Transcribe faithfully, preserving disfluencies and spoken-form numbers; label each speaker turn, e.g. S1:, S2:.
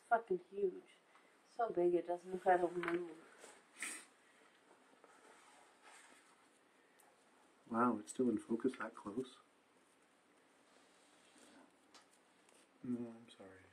S1: fucking huge. So big it doesn't know how to move.
S2: Wow, it's still in focus that close? No, I'm sorry.